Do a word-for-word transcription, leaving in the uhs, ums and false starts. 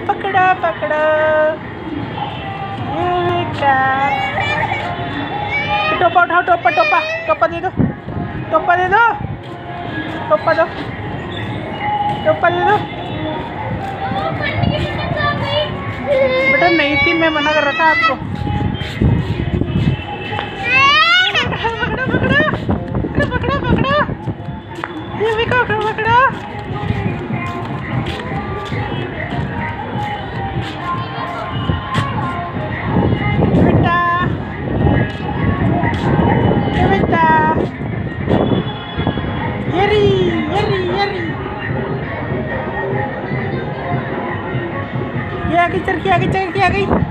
पकड़ो पकड़ो ये बेटा। टोपा उठाओ, टोपा टोपा टोपा दे दो, टोपा दे दो, टोपा दो, टोपा दे दो। बेटा नहीं थी, मैं मना कर रहा था आपको। पकड़ो पकड़ो पकड़ो पकड़ो, ये भी पकड़ो पकड़ो। बेटा ये बेटा, येरी येरी येरी, ये आ गई, चरखी आ गई, चरखी आ गई।